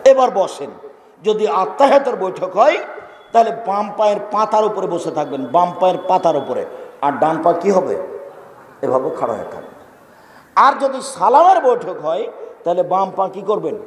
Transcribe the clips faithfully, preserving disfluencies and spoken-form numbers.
এবার বসেন। যদি আত্তাহিয়াতের বৈঠক হয় তাহলে বাম পায়ের পাতার উপরে বসে থাকবেন, বাম পায়ের পাতার উপরে, আর ডান পা কি হবে? এভাবে খাড়া হয়ে থাকবে। আর যদি সালামের বৈঠক হয় তাহলে বাম পা কি করবেন?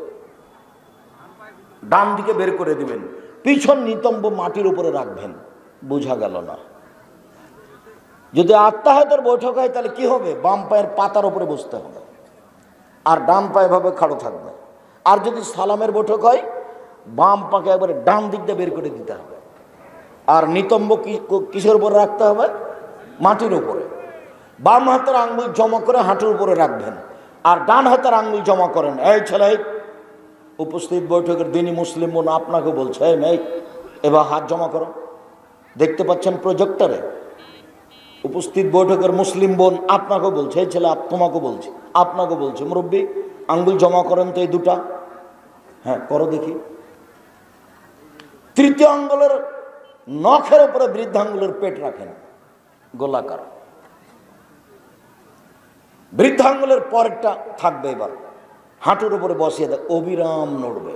ডান দিকে বের করে দিবেন, পিছন নিতম্ব মাটির উপরে রাখবেন। বোঝা গেল না? যদি আত্তাহিয়াতের বৈঠক হয় তাহলে কি হবে? বাম পায়ের পাতার উপরে বসতে হবে আর ডান পা এভাবে খাড়ো থাকবে। আর যদি সালামের বৈঠক হয় বাম পাকে একবারে ডান দিক দিয়ে বের করে দিতে হবে আর নিতম্ব কিসের উপরে রাখতে হবে? মাটির উপরে। বাম হাতের আঙ্গুল জমা করে হাঁটুর উপরে রাখবেন আর ডান হাতের আঙ্গুল জমা করেন। এই ছেলে, উপস্থিত বৈঠকের দিনই মুসলিম বোন আপনাকে বলছে, এই মেয়ে এবার হাত জমা করো। দেখতে পাচ্ছেন প্রজেক্টরে? উপস্থিত বৈঠকের মুসলিম বোন আপনাকে বলছে, এই ছেলে তোমাকে বলছে, আপনাকে বলছে, মুরব্বী আঙ্গুল জমা করেন তো এই দুটা। হ্যাঁ করো দেখি। তৃতীয় আঙ্গুলের নখের উপরে বৃদ্ধাঙ্গুলের পেট রাখেন গোলাকার। বৃদ্ধাঙ্গুলের পরেরটা থাকবে এবার হাঁটুর উপরে বসিয়ে দেয়, অবিরাম নড়বে।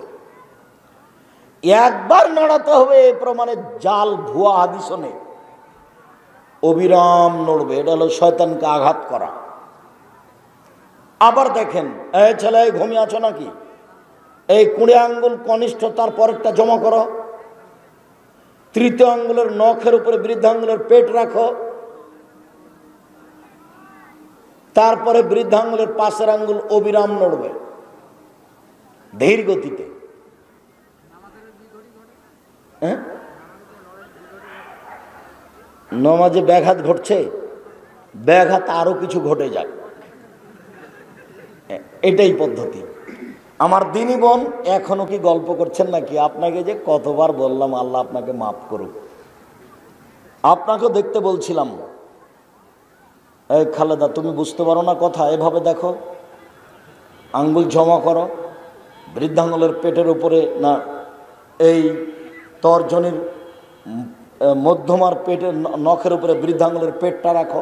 একবার নড়াতে হবে, এ প্রমাণে জাল ভুয়া হাদিসও নেই। অবিরাম নড়বে, এটা হলো শয়তানকে আঘাত করা। আবার দেখেন, এই ছেলে ঘুমিয়ে আছো নাকি? এই কুড়ি আঙ্গুল কনিষ্ঠ তার পরেরটা জমা করো। তৃতীয় আঙ্গুলের নখের উপরে বৃদ্ধাঙ্গুলের পেট রাখো। তারপরে বৃদ্ধাঙ্গুলের পাশের আঙ্গুল অবিরাম নড়বে ধীর গতিতে। হ্যাঁ, নমাজে ব্যাঘাত ঘটছে, ব্যাঘাত আরো কিছু ঘটে যায়, এটাই পদ্ধতি। আমার দিনী বোন এখনো কি গল্প করছেন নাকি? আপনাকে যে কতবার বললাম আল্লাহ আপনাকে মাফ করুক। আপনাকেও দেখতে বলছিলাম, এই খালেদা তুমি বুঝতে পারো না কথা, এভাবে দেখো, আঙ্গুল জমা করো, বৃদ্ধাঙ্গুলের পেটের উপরে না এই তর্জনীর মধ্যমার পেটের নখের উপরে বৃদ্ধাঙ্গুলের পেটটা রাখো,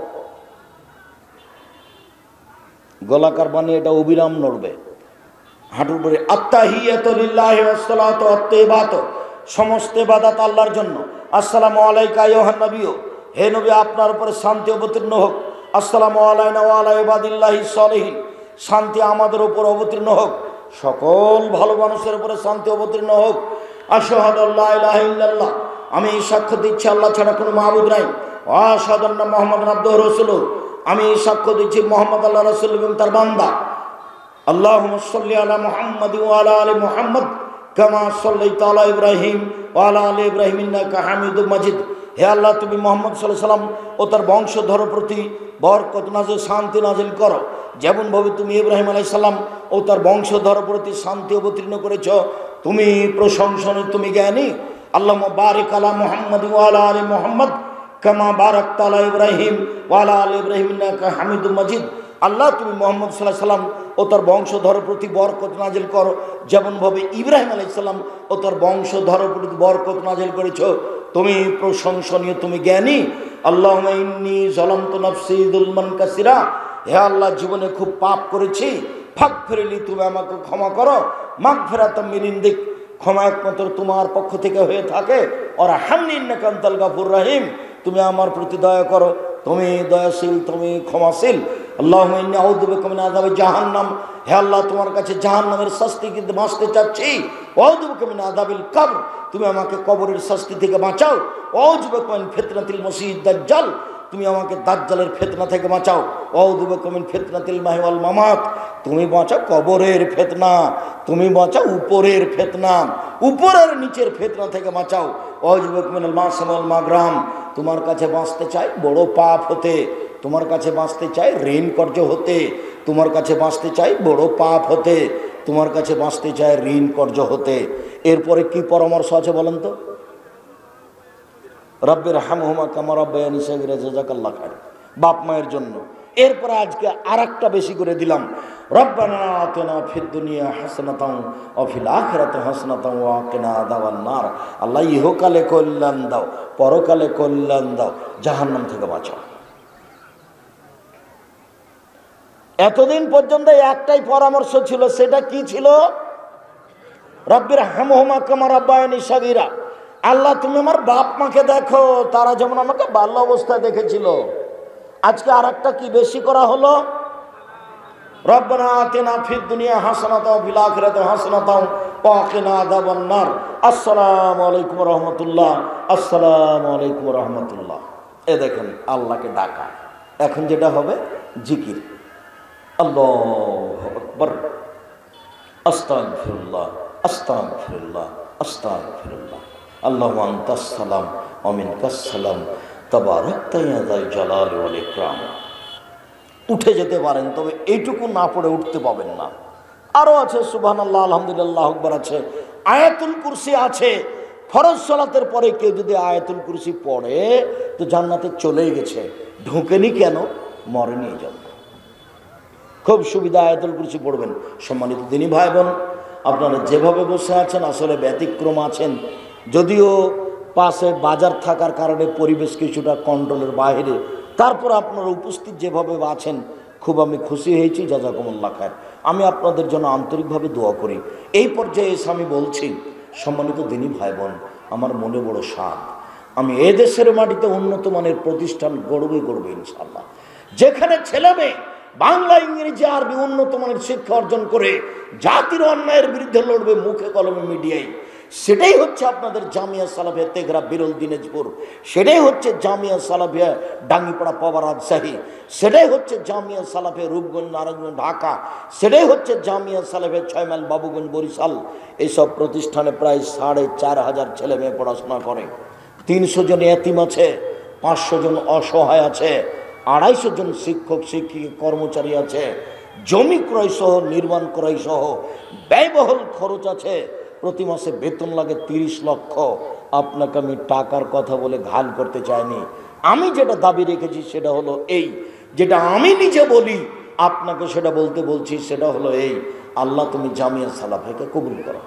গোলাকার বানিয়ে এটা অবিরাম নড়বে হাঁটুর উপরে। আত্তাহিয়াতু লিল্লাহি ওয়াস সালাতু ওয়াত তাইয়্যিবাতু, সমস্ত ইবাদত আল্লাহর জন্য। আসসালামু আলাইকা আইয়ুহান নবিয়্যু, হে নবী আপনার উপরে শান্তি অবতীর্ণ হোক। আসসালামু আলাইনা ওয়া আলা ইবাদিল্লাহিস সালিহিন, শান্তি আমাদের উপর অবতীর্ণ হোক, সকল ভালো মানুষের উপরে শান্তি অবতীর্ণ হোক। আশহাদু আল্লা ইলাহা ইল্লাল্লাহ, আমি সাক্ষ্য দিচ্ছি আল্লাহ ছাড়া কোনো মাবুদ নাই। ওয়া আশহাদু আন্না মুহাম্মাদান আবদুহু ওয়া রাসূলুহু, আমি সাক্ষ্য দিচ্ছি মুহাম্মদ আল্লাহর রাসূল এবং তার বান্দা। আল্লাহুম্মা সাল্লি আলা মুহাম্মাদ ওয়া আলা আলি মুহাম্মাদ কামা সাল্লাইতা আলা ইব্রাহিম ওয়া আলা আলি ইব্রাহিম ইন্নাকা হামিদুম মাজিদ। হে আল্লাহ, তুমি মুহাম্মদ সাল্লাল্লাহু আলাইহি সাল্লাম ও তার বংশধর প্রতি বরকত নাজিল, শান্তি নাজিল করো, যেমনভাবে তুমি ইব্রাহিম আলাইহিস সালাম ও তার বংশধর প্রতি শান্তি অবতীর্ণ করেছ। তুমি প্রশংসনীয়, তুমি জ্ঞানী। আল্লাহুম্মা বারিক আলা মুহাম্মাদ ওয়া আলা আলি মুহাম্মাদ কামা বারাকতা আলা ইব্রাহিম ওয়া আলা আলি ইব্রাহিম ইন্নাকা হামিদুম মাজিদ। আল্লাহ, তুমি মুহাম্মদ সাল্লাল্লাহু আলাইহি সাল্লাম ও তার বংশধর প্রতি বরকত নাজিল করো, যেমনভাবে ইব্রাহিম আলাইহিস সালাম ও তার বংশধর প্রতি বরকত নাজিল করেছো। তুমি প্রশংসনীয়, তুমি জ্ঞানী। আল্লাহুম্মা ইন্নী যালামতু নাফসি যুলমান কাসীরা, হে আল্লাহ, জীবনে খুব পাপ করেছি, ফাগফিরলি, তুমি আমাকে ক্ষমা করো। মাগফিরাতাম মিন ইনদিক, ক্ষমা একমাত্র তোমার পক্ষ থেকে হয়ে থাকে। ওয়ারহামনি ইন্নাকা আনতাল গাফুরুর রহিম, তুমি আমার প্রতি দয়া করো, তুমি দয়াশীল, তুমি ক্ষমাশীল। আল্লাহুম্মা ইন্নী আউযু বিকা মিন আযাবি জাহান্নাম, হে আল্লাহ, তোমার কাছে জাহান্নামের শাস্তি থেকে বাঁচতে চাচ্ছি। আউযু বিকা মিন আযাবিল কবর, তুমি আমাকে কবরের শাস্তি থেকে বাঁচাও। আউযু বিকা মিন ফিতনাতিল মসিহিদ দাজ্জাল, তুমি আমাকে দাজ্জালের ফিতনা থেকে বাঁচাও। আউযু বিকা মিন ফিতনাতিল মাহি ওয়াল মামাত, তুমি বাঁচাও কবরের ফিতনা, তুমি বাঁচাও উপরের ফিতনা, উপরের নিচের ফিতনা থেকে বাঁচাও। আউযু বিকা মিনাল মাসিম ওয়াল মাগরাম, তোমার কাছে বাঁচতে চাই বড় পাপ হতে, তোমার কাছে বাঁচতে চাই ঋণ কর্য হতে, তোমার কাছে বাঁচতে চাই বড় পাপ হতে, তোমার কাছে বাঁচতে চাই ঋণ কর্য হতে। এরপরে কি পরামর্শ আছে বলেন তো? রব্বির হামহুমা কামা রাব্বায়ানি সগীরা, জাযাকাল্লাহ খায়র, বাপ মায়ের জন্য। এরপরে আজকে আর একটা বেশি করে দিলাম, রব্বানা আতিনা ফিদ দুনিয়া হাসানাতান ওয়া ফিল আখিরাতি হাসানাতান ওয়া কিনা আযাবান নার। আল্লাহ, ইহকালে কল্যাণ দাও, পরকালে কল্যাণ দাও, জাহান্নাম থেকে বাঁচাও। এতদিন পর্যন্ত একটাই পরামর্শ ছিল, সেটা কি ছিল? রব্বির হামহুমা কামা রাব্বায়ানি সাগীরা। আল্লাহ তুমি আমার বাপ মাকে দেখো, তারা যেমন আমাকে বাল্য অবস্থায় দেখেছিল। আজকে আর একটা কি বেশি করা হলো, রব্বানা আতিনা ফিদ দুনিয়া হাসানাতাও ফিল আখিরাতি হাসানাতাও ওয়া কিনা আযাবান নার। আসসালামু আলাইকুম ওয়া রাহমাতুল্লাহ, আসসালামু আলাইকুম ওয়া রাহমাতুল্লাহ। এ দেখেন আল্লাহকে ডাকা। এখন যেটা হবে জিকির, আল্লাহু আকবার, আস্তাগফিরুল্লাহ, আস্তাগফিরুল্লাহ, আস্তাগফিরুল্লাহ, আল্লাহু আনতাস সালাম ওয়া মিনকাস সালাম তাবারাকতা ইয়া যাল জালালি ওয়াল ইকরাম। উঠে যেতে পারেন, তবে এইটুকু না পড়ে উঠতে পাবেন না। আরও আছে সুবহানাল্লাহ, আলহামদুলিল্লাহ, আকবার আছে, আয়াতুল কুরসি আছে। ফরজ সালাতের পরে কেউ যদি আয়াতুল কুরসি পড়ে তো জান্নাতে চলেই গেছে, ঢুকেনি কেন, মরেনি এই জন্য। খুব সুবিধা, আয়াতুল কুরসি পড়বেন। সম্মানিত দিনী ভাই বোন, আপনারা যেভাবে বসে আছেন আসলে ব্যতিক্রম আছেন, যদিও পাশে বাজার থাকার কারণে পরিবেশ কিছুটা কন্ট্রোলের বাইরে, তারপর আপনারা উপস্থিত যেভাবে আছেন খুব আমি খুশি হয়েছি। জাযাকুমুল্লাহ খায়র। আমি আপনাদের জন্য আন্তরিকভাবে দোয়া করি। এই পর্যায়ে এসে আমি বলছি, সম্মানিত দিনী ভাই বোন, আমার মনে বড় সাধ, আমি এ দেশের মাটিতে উন্নত মানের প্রতিষ্ঠান গড়বে গড়বে ইনশাআল্লাহ, যেখানে ছেলে মেয়ে বাংলা ইংরেজি আরবি উন্নত মানের শিক্ষা অর্জন করে জাতির অন্যায়ের বিরুদ্ধে লড়বে মুখে কলমে মিডিয়ায়। সেটাই হচ্ছে আপনাদের জামিয়া সালাফিয়া তেঘরা বিরল দিনাজপুর, সেটাই হচ্ছে জামিয়া সালাফিয়া ডাঙ্গিপাড়া পাওয়া রাজশাহী, সেটাই হচ্ছে জামিয়া সালাফিয়া রূপগঞ্জ নারায়ণগঞ্জ ঢাকা, সেটাই হচ্ছে জামিয়া সালাফিয়া ছয় মাইল বাবুগঞ্জ বরিশাল। এইসব প্রতিষ্ঠানে প্রায় সাড়ে চার হাজার ছেলে মেয়ে পড়াশোনা করে। তিনশো জন এতিম আছে, পাঁচশো জন অসহায় আছে, আড়াইশো জন শিক্ষক শিক্ষিকা কর্মচারী আছে, জমি ক্রয় সহ নির্মাণ ক্রয় সহ ব্যয়বহুল খরচ আছে। প্রতি মাসে বেতন লাগে তিরিশ লক্ষ। আপনাকে আমি টাকার কথা বলে ঘাল করতে চাইনি। আমি যেটা দাবি রেখেছি সেটা হলো এই, যেটা আমি নিজে বলি আপনাকে সেটা বলতে বলছি, সেটা হলো এই, আল্লাহ তুমি জামিয়া সালাফিয়াকে কবুল করো।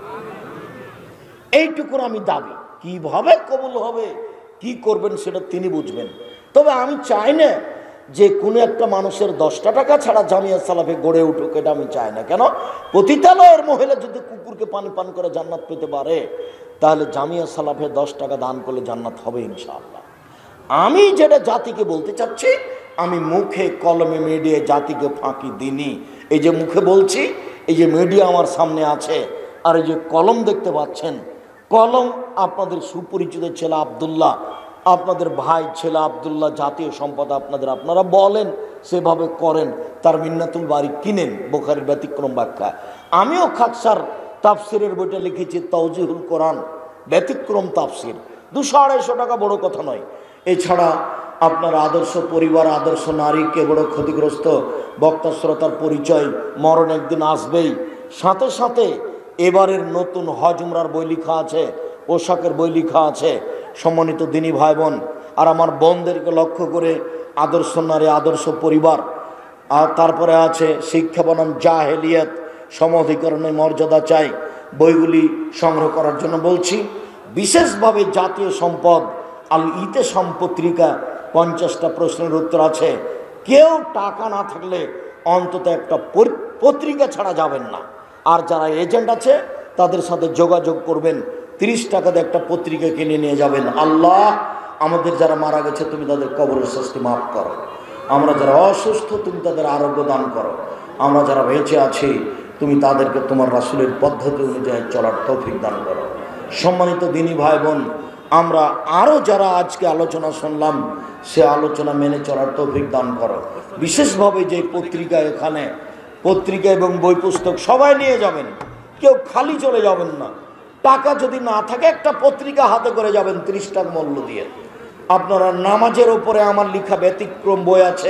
এইটুকুর আমি দাবি। কিভাবে কবুল হবে, কি করবেন সেটা তিনি বুঝবেন। তবে আমি চাই না যে কোনো একটা মানুষের দশটা টাকা ছাড়া জামিয়া সালাফে গড়ে উঠুক, এটা আমি চাই না। কেন, পতিতালয়ের মহিলা যদি কুকুরকে পানি পান করে জান্নাত পেতে পারে, তাহলে জামিয়া সালাফে দশ টাকা দান করলে জান্নাত হবে ইনশাআল্লাহ। আমি যেটা জাতিকে বলতে চাচ্ছি, আমি মুখে কলমে মিডিয়া জাতিকে ফাঁকি দিইনি। এই যে মুখে বলছি, এই যে মিডিয়া আমার সামনে আছে, আর এই যে কলম দেখতে পাচ্ছেন, কলম আপনাদের সুপরিচিত ছেলে আব্দুল্লাহ, আপনাদের ভাই ছেলে আব্দুল্লাহ, জাতীয় সম্পদ আপনাদের, আপনারা বলেন সেভাবে করেন, তার মিন্নাতুল বাড়ি কিনেন বুখারীর ব্যতিক্রম ব্যাখ্যা। আমিও খাকসার তাফসিরের বইটা লিখেছি তাওজিহুল কোরআন, ব্যতিক্রম তাফসির, দুশো আড়াইশো টাকা, বড় কথা নয়। এছাড়া আপনার আদর্শ পরিবার, আদর্শ নারী, কে বড় ক্ষতিগ্রস্ত, বক্তা শ্রোতার পরিচয়, মরণ একদিন আসবেই। সাথে সাথে এবারের নতুন হজ উমরার বই লেখা আছে, পোশাকের বই লেখা আছে। সম্মানিত দিনী ভাই বোন, আর আমার বোনদেরকে লক্ষ্য করে আদর্শ নারী, আদর্শ পরিবার, আর তারপরে আছে শিক্ষা বনাম জাহেলিয়াত, সমঅধিকরণের মর্যাদা চাই, বইগুলি সংগ্রহ করার জন্য বলছি। বিশেষভাবে জাতীয় সম্পদ আল ইতেসাম পত্রিকা, পঞ্চাশটা প্রশ্নের উত্তর আছে। কেউ টাকা না থাকলে অন্তত একটা পত্রিকা ছাড়া যাবেন না। আর যারা এজেন্ট আছে তাদের সাথে যোগাযোগ করবেন, তিরিশ টাকাতে একটা পত্রিকা কিনে নিয়ে যাবেন। আল্লাহ আমাদের যারা মারা গেছে তুমি তাদের কবরের শাস্তি মাফ করো, আমরা যারা অসুস্থ তুমি তাদের আরোগ্য দান করো, আমরা যারা বেঁচে আছি তুমি তাদেরকে তোমার রাসূলের পদ্ধতি অনুযায়ী চলার তৌফিক দান করো। সম্মানিত দিনী ভাই বোন, আমরা আরও যারা আজকে আলোচনা শুনলাম সে আলোচনা মেনে চলার তৌফিক দান করো। বিশেষভাবে যে পত্রিকা, এখানে পত্রিকা এবং বই পুস্তক সবাই নিয়ে যাবেন, কেউ খালি চলে যাবেন না। টাকা যদি না থাকে একটা পত্রিকা হাতে করে যাবেন তিরিশ টাকা মূল্য দিয়ে। আপনারা নামাজের ওপরে আমার লেখা ব্যতিক্রম বই আছে,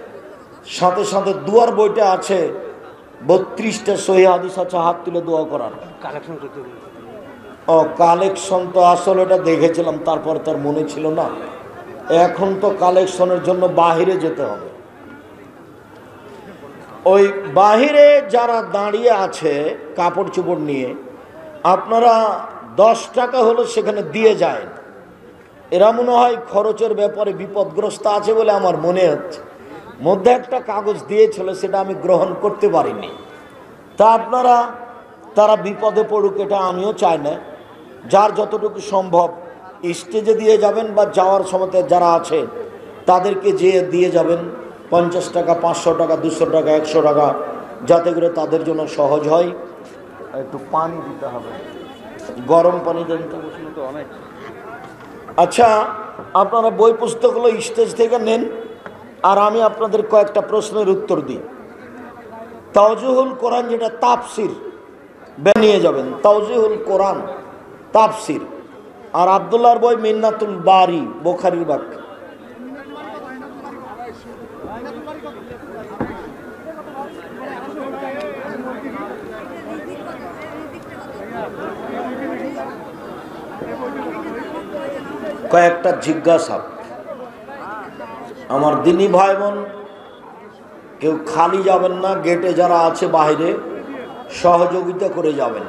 সাথে সাথে দুয়ার বইটা আছে, বত্রিশটা সহিহ হাদিস আছে হাত তুলে দোয়া করার। ও কালেকশন তো আসলে এটা দেখেছিলাম, তারপর তার মনে ছিল না। এখন তো কালেকশনের জন্য বাহিরে যেতে হবে। ওই বাহিরে যারা দাঁড়িয়ে আছে কাপড় চোপড় নিয়ে, আপনারা দশ টাকা হলো সেখানে দিয়ে যায়। এরা মনে হয় খরচের ব্যাপারে বিপদগ্রস্ত আছে বলে আমার মনে হচ্ছে। মধ্যে একটা কাগজ দিয়েছিল, সেটা আমি গ্রহণ করতে পারিনি। তা আপনারা তারা বিপদে পড়ুক, এটা আমিও চাই না। যার যতটুকু সম্ভব স্টেজে দিয়ে যাবেন বা যাওয়ার সময় যারা আছে তাদেরকে যেয়ে দিয়ে যাবেন, পঞ্চাশ টাকা, পাঁচশো টাকা, দুশো টাকা, একশো টাকা, যাতে করে তাদের জন্য সহজ হয়। একটু পানি দিতে হবে, গরম পানি দেন তো অনেক। আচ্ছা, আপনারা বই পুস্তকগুলো স্টেজ থেকে নেন, আর আমি আপনাদের কয়েকটা প্রশ্নের উত্তর দিই। তাওজিহুল কোরআন যেটা তাফসির নিয়ে যাবেন, তাওজিহুল কোরআন তাফসির। আর আব্দুল্লাহর বই মিন্নাতুল বারি, বুখারীর বাক্য। কয়েকটা জিজ্ঞাসা আমার দিনী ভাই বোন, কেউ খালি যাবেন না, গেটে যারা আছে বাইরে সহযোগিতা করে যাবেন,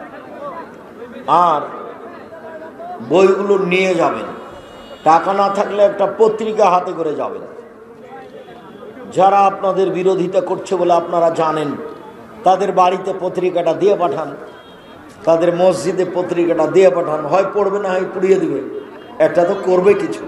আর বইগুলো নিয়ে যাবেন। টাকা না থাকলে একটা পত্রিকা হাতে করে যাবেন। যারা আপনাদের বিরোধিতা করছে বলে আপনারা জানেন, তাদের বাড়িতে পত্রিকাটা দিয়ে পাঠান, তাদের মসজিদে পত্রিকাটা দিয়ে পাঠান। হয় পড়বে না হয় পুড়িয়ে দিবে, একটা তো করবে কিছু।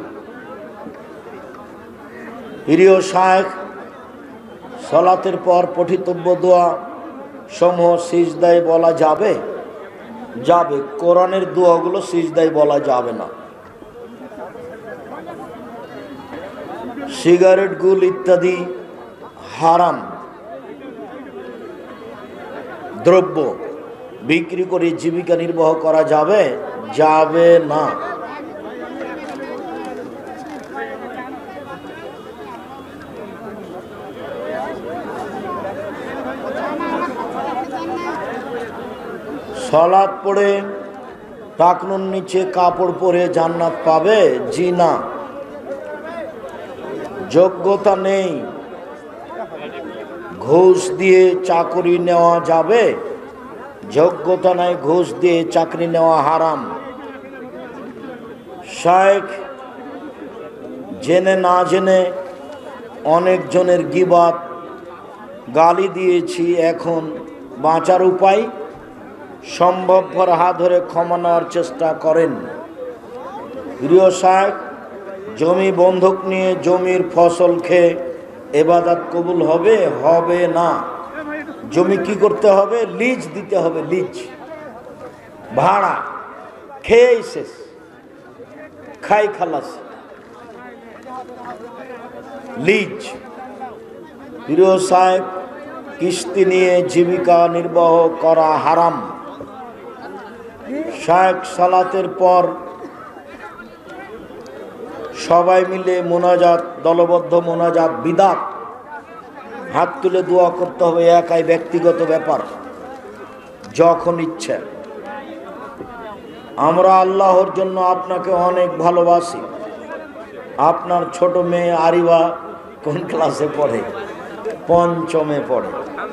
প্রিয় শায়েখ, সালাতের পর পঠিতব্য দোয়া সমূহ সিজদায় বলা যাবে? যাবে। কোরআনের দোয়াগুলো সিজদায় বলা যাবে না। সিগারেট, গুল ইত্যাদি হারাম দ্রব্য বিক্রি করে জীবিকা নির্বাহ করা যাবে? যাবে না। সালাত পড়ে টাকনুর নিচে কাপড় পরে জান্নাত পাবে? জি না। যোগ্যতা নেই, ঘুষ দিয়ে চাকরি নেওয়া যাবে? যোগ্যতা নাই, ঘুষ দিয়ে চাকরি নেওয়া হারাম। শায়েখ, জেনে না জেনে অনেকজনের গীবাত গালি দিয়েছি, এখন বাঁচার উপায়? সম্ভবপর হাত ধরে ক্ষমা নেওয়ার চেষ্টা করেন। প্রিয় শায়েখ, জমি বন্ধক নিয়ে জমির ফসল খেয়ে ইবাদত কবুল হবে? হবে না। জমি কি করতে হবে? লিজ দিতে হবে। লিজ, ভাড়া, খেয়ে শেষ, খাই খালাস, লিজ। প্রিয় শায়েখ, কিস্তি নিয়ে জীবিকা নির্বাহ করা হারাম। শায়েখ, সালাতের পর সবাই মিলে মোনাজাত, দলবদ্ধ মোনাজাত বিদআত। হাত তুলে দোয়া করতে হবে, একাই ব্যক্তিগত ব্যাপার, যখন ইচ্ছে। আমরা আল্লাহর জন্য আপনাকে অনেক ভালোবাসি। আপনার ছোট মেয়ে আরিবা কোন ক্লাসে পড়ে? পঞ্চমে পড়ে।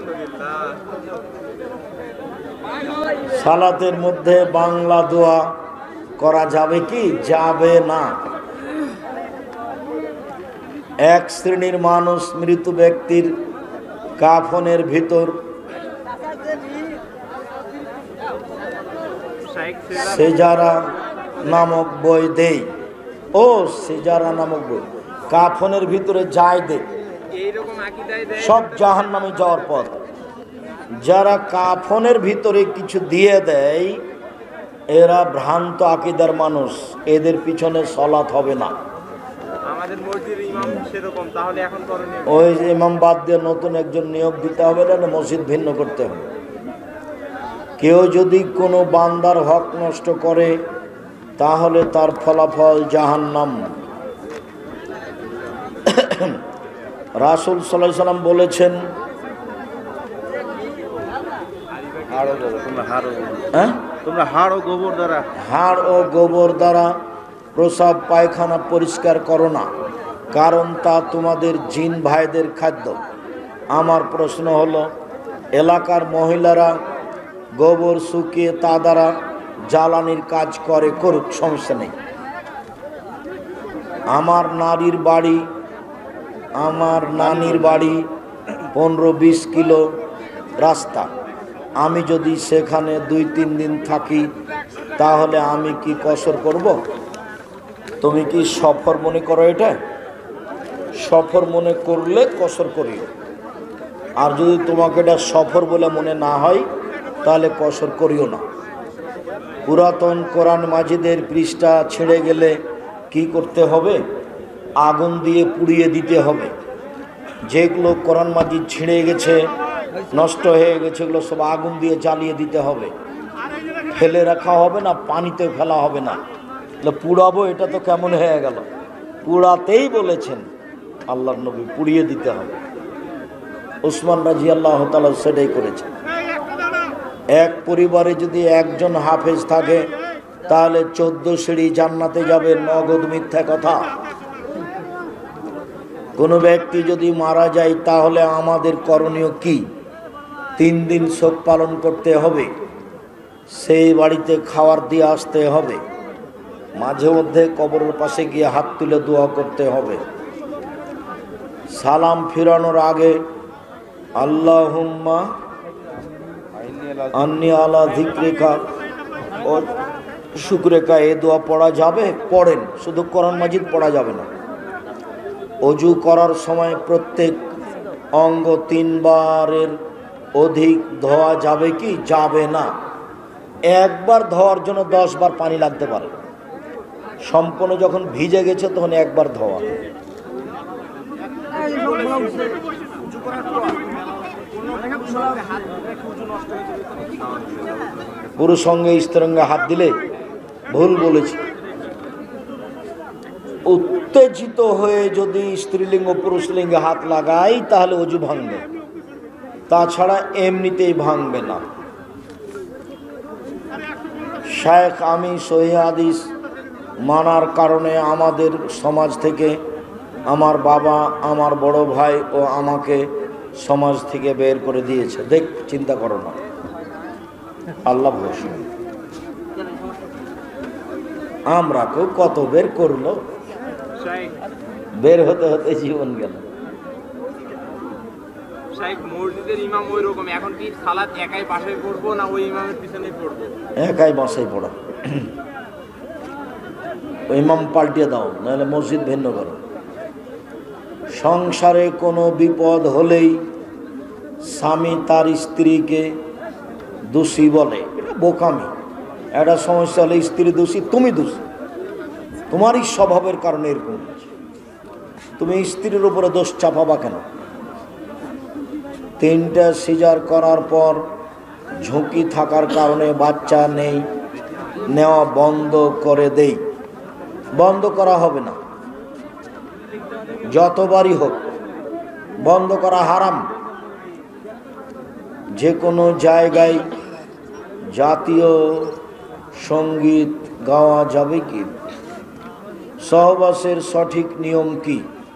সালাতের মধ্যে বাংলা দোয়া করা যাবে কি? যাবে না। এক শ্রেণীর মানুষ মৃত ব্যক্তির কাফনের ভিতর সেজারা নামক বই দেই। ও সেজারা নামক বই কাফনের ভিতরে যায় দে, সব জাহান্নামে যাওয়ার পথ। যারা কাফনের ভিতরে কিছু দিয়ে দেয়, এরা ভ্রান্ত আকীদার মানুষ, এদের পিছনে সালাত হবে না। ওই ইমাম বাদ দিয়ে নতুন একজন নিয়োগ দিতে হবে, না মসজিদ ভিন্ন করতে হবে। কেউ যদি কোনো বান্দার হক নষ্ট করে, তাহলে তার ফলাফল জাহান্নাম। রাসূল সাল্লাল্লাহু আলাইহি সাল্লাম বলেছেন, তোমরা হাড় ও গোবর দ্বারা হাড় ও গোবর দ্বারা প্রসাব পায়খানা পরিষ্কার করো না, কারণ তা তোমাদের জিন ভাইদের খাদ্য। আমার প্রশ্ন হলো, এলাকার মহিলারা গোবর শুকিয়ে তা দ্বারা জ্বালানির কাজ করে, করুক, সমস্যা নেই। আমার নারীর বাড়ি আমার নানির বাড়ি পনেরো বিশ কিলো রাস্তা, আমি যদি সেখানে দুই তিন দিন থাকি তাহলে আমি কি কসর করব? তুমি কি সফর মনে করো? এটা সফর মনে করলে কসর করিও, আর যদি তোমাকে এটা সফর বলে মনে না হয় তাহলে কসর করিও না। পুরাতন কোরআন মাজিদের পৃষ্ঠা ছিঁড়ে গেলে কি করতে হবে? আগুন দিয়ে পুড়িয়ে দিতে হবে। যেগুলো কোরআন মাজিদ ছিঁড়ে গেছে, নষ্ট হয়ে গেছে, এগুলো সব আগুন দিয়ে জ্বালিয়ে দিতে হবে। ফেলে রাখা হবে না, পানিতে ফেলা হবে না। পুড়াবো, এটা তো কেমন হয়ে গেল? পুড়াতেই বলেছেন আল্লাহর নবী, পুড়িয়ে দিতে হবে। উসমান রাদিয়াল্লাহু তাআলা সেটাই করেছেন। এক পরিবারে যদি একজন হাফেজ থাকে তাহলে চোদ্দ সিঁড়ি জান্নাতে যাবে, নগদ মিথ্যা কথা। কোনো ব্যক্তি যদি মারা যায় তাহলে আমাদের করণীয় কি? তিন দিন শোক পালন করতে হবে, সেই বাড়িতে খাবার দিয়ে আসতে হবে, মাঝে মধ্যে কবরের পাশে গিয়ে হাত তুলে দোয়া করতে হবে। সালাম ফিরানোর আগে আল্লাহুম্মা আন্নি আলা যিকরিকা ও শুকরিকা, এ দোয়া পড়া যাবে, পড়েন। শুধু কোরআন মাজিদ পড়া যাবে না। অজু করার সময় প্রত্যেক অঙ্গ তিনবারের অধিক ধোয়া যাবে কি? যাবে না। একবার ধোয়ার জন্য দশ বার পানি লাগতে পারে। সম্পূর্ণ যখন ভিজে গেছে তখন একবার ধোয়া। পুরুষ সঙ্গে স্ত্রীঙ্গে হাত দিলে ভুল বলেছি। উত্তেজিত হয়ে যদি স্ত্রীলিঙ্গ পুরুষ লিঙ্গে হাত লাগাই তাহলে অজু ভাঙবে, তাছাড়া এমনিতেই ভাঙবে না। শায়েখ আমি সহিহ হাদিস মানার কারণে আমাদের সমাজ থেকে আমার বাবা, আমার বড় ভাই ও আমাকে সমাজ থেকে বের করে দিয়েছে। দেখ, চিন্তা করো না, আল্লাহ ভরসা। আমরা কেউ কত বের করলো, বের হতে হতে জীবন গেল। মসজিদের ইমাম ওই রকম, এখন কি সালাত একাই বাসায় পড়বো না ওই ইমামের পিছনে পড়বো? একাই বাসায় পড়া, ইমাম পাল্টিয়ে দাও, নাহলে মসজিদ ভিন্ন করো। সংসারে কোনো বিপদ হলেই স্বামী তার স্ত্রীকে দোষী বলে, এটা বোকামি। একটা সমস্যা হলে স্ত্রী দোষী, তুমি দোষী, তোমারই স্বভাবের কারণে এরকম। তুমি স্ত্রীর উপরে দোষ চাপাবা কেন? তিনটা সিজার করার পর ঝুঁকি থাকার কারণে বাচ্চা নেই, নেওয়া বন্ধ করে দেই। বন্ধ করা হবে না, যতবারই হোক বন্ধ করা হারাম। যে কোনো জায়গায় জাতীয় সঙ্গীত গাওয়া যাবে কি? সহবাসের সঠিক নিয়ম কি?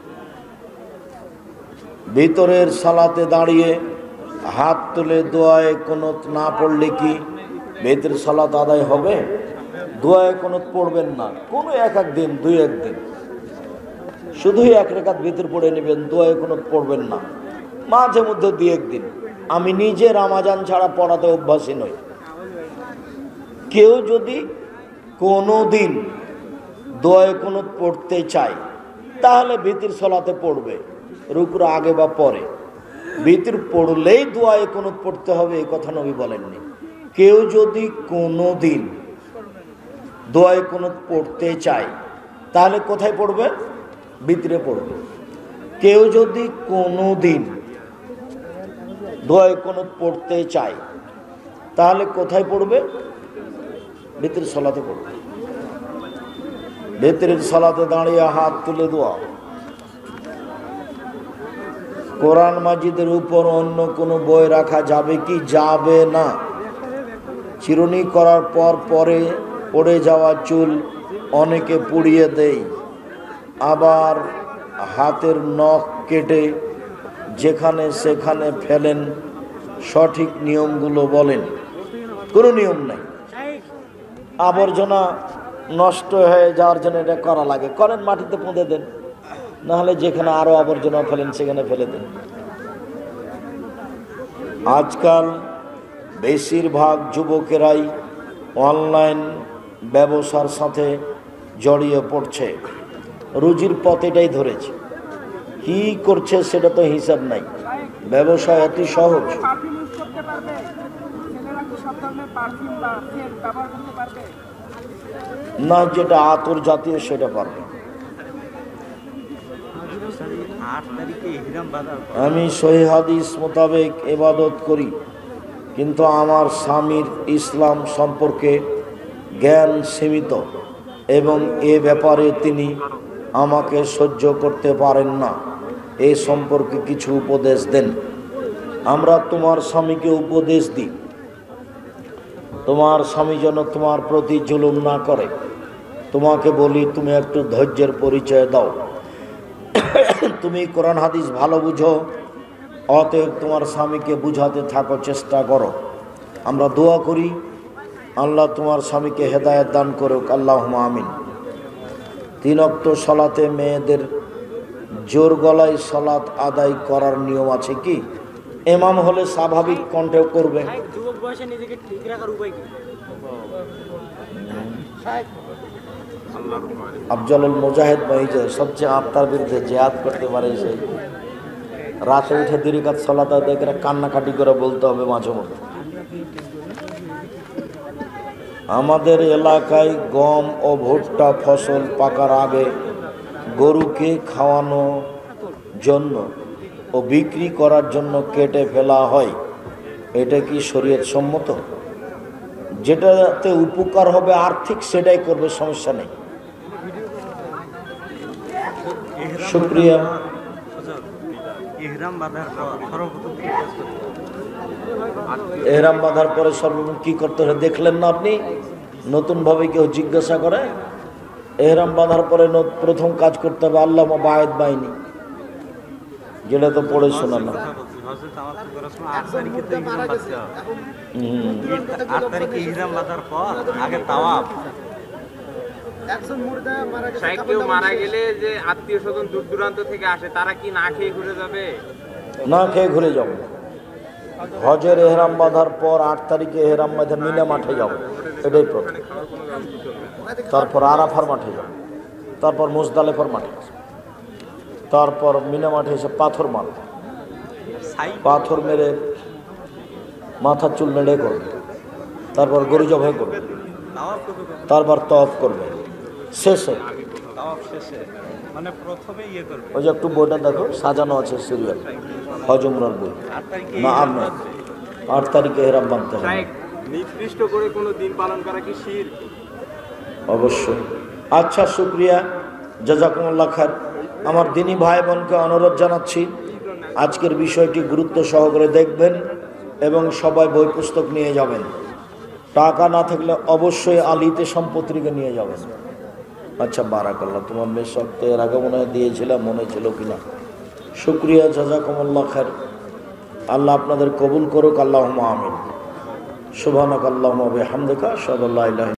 ভিতরের সালাতে দাঁড়িয়ে হাত তুলে দোয়ায়ে কুনুত না পড়লে কি ভিতরের সালাত আদায় হবে? দোয়ায়ে কুনুত পড়বেন না, কোনো এক এক দিন, দুই একদিন শুধুই এক রেখাত ভিতর পড়ে নেবেন, দোয়ায়ে কুনুত পড়বেন না। মাঝে মধ্যে দুই একদিন। আমি নিজে রামাজান ছাড়া পড়াতে অভ্যাসী নই। কেউ যদি কোনো দিন দোয়ায়ে কুনুত পড়তে চায় তাহলে ভিতর সালাতে পড়বে, রুকুর আগে বা পরে। ভিতর পড়লেই দোয়ায়ে কুনুত পড়তে হবে এই কথা নবী বলেননি। কেউ যদি কোনো দিন দোয়ায়ে কুনুত পড়তে চায় তাহলে কোথায় পড়বে? ভিতরে পড়বে। কেউ যদি কোনো দিন দোয়ায়ে কুনুত পড়তে চায় তাহলে কোথায় পড়বে? ভিতরের সালাতে পড়বে। ভিতরের সালাতে দাঁড়িয়ে হাত তুলে দোয়া। কোরআন মাজিদের উপর অন্য কোনো বই রাখা যাবে কি? যাবে না। চিরুনি করার পর পরে পড়ে যাওয়া চুল অনেকে পুড়িয়ে দেয়, আবার হাতের নখ কেটে যেখানে সেখানে ফেলেন। সঠিক নিয়মগুলো বলেন। কোনো নিয়ম নাই। আবর্জনা নষ্ট হয়ে যাওয়ার জন্য এটা করা লাগে, করেন, মাটিতে পুঁতে দেন, নাহলে যেখানে আরো আবর্জনা ফেলেন সেখানে ফেলে দেন। আজকাল বেশিরভাগ যুবকেরাই অনলাইন ব্যবসার সাথে জড়িয়ে পড়ছে, রুজির পথ এটাই ধরেছে। কি করছে সেটা তো হিসাব নাই, ব্যবসা এত সহজ না, যেটা আতর জাতীয় সেটা পারবে। আমি সহিহ হাদিস মোতাবেক ইবাদত করি, কিন্তু আমার স্বামীর ইসলাম সম্পর্কে জ্ঞান সীমিত এবং এ ব্যাপারে তিনি আমাকে সহ্য করতে পারেন না। এ সম্পর্কে কিছু উপদেশ দেন। আমরা তোমার স্বামীকে উপদেশ দিই, তোমার স্বামী যেন তোমার প্রতি জুলুম না করে। তোমাকে বলি, তুমি একটু ধৈর্যের পরিচয় দাও। তুমি কোরআন হাদিস ভালো বুঝো, অতএব তোমার স্বামীকে বুঝাতে থাকো, চেষ্টা করো। আমরা দোয়া করি আল্লাহ তোমার স্বামীকে হেদায়েত দান করুক, আল্লাহুম্মা আমিন। তিন ওয়াক্ত সালাতে মেয়েদের জোর গলায় সালাত আদায় করার নিয়ম আছে কি? ইমাম হলে স্বাভাবিক কণ্ঠে করবে। আফজলুল মুজাহিদ ভাই যে সবচেয়ে আত্মার বিরুদ্ধে জেহাদ করতে পারে, সে রাতে উঠে দুই রাকাত সালাত আদায় করে কান্নাকাটি করে বলতে হবে মাঝে মধ্যে। আমাদের এলাকায় গম ও ভুট্টা ফসল পাকার আগে গরুকে খাওয়ানোর জন্য ও বিক্রি করার জন্য কেটে ফেলা হয়, এটা কি শরীয়ত সম্মত? যেটাতে উপকার হবে আর্থিক সেটাই করবে, সমস্যা নেই। শুকরিয়া। এহরাম বাঁধার পরে সর্বপ্রথম কি করতে হয় দেখলেন না আপনি? নতুন ভাবে কেউ জিজ্ঞাসা করে, এহরাম বাঁধার পরে প্রথম কাজ করতে হবে আল্লাহ বায়েত বাইনি, যেটা তো পড়ে শোনানো। কেউ মারা গেলে যে আত্মীয় স্বজন দূর দূরান্ত থেকে আসে, তারা কি না খেয়ে ঘুরে যাবে? না খেয়ে ঘুরে যাবো। হজের এহরাম বাঁধার পর আট তারিখে এহরাম বাঁধে মিনা মাঠে যাব, এটাই প্রথম। তারপর আরাফার মাঠে যাব, তারপর মুজদালেফার মাঠে, তারপর মিনা মাঠে এসে পাথর মার পাথর মেরে মাথার চুল নেড়ে করবে, তারপর গরু জবাই করবে, তারপর তওয়াফ করবে। শেষে ওই যে একটু বইটা দেখো সাজানো আছে সিরিয়াল, হজ উমরার বই। না আর নয়, আট তারিখে এহরাম বাঁধতে হবে। নির্দিষ্ট করে কোনো দিন পালন করা কি শিরক? অবশ্যই। আচ্ছা, শুকরিয়া, জাযাকুমুল্লাহ খায়র। আমার দিনী ভাই বোনকে অনুরোধ জানাচ্ছি, আজকের বিষয়টি গুরুত্ব সহকারে দেখবেন এবং সবাই বই পুস্তক নিয়ে যাবেন। টাকা না থাকলে অবশ্যই আলিতে সম্পত্তিকে নিয়ে যাবেন। আচ্ছা, বারাকাল্লাহ। তোমার মেয়ে শক্ত এর আগে মনে হয় দিয়েছিলাম, মনে ছিল কিনা। শুকরিয়া, জাযাকুমুল্লাহ খায়র। আল্লাহ আপনাদের কবুল করুক, আল্লাহুম্মা আমিন। সুবহানাকাল্লাহুম্মা ওয়া বিহামদিকা আশহাদু আল্লা ইলাহা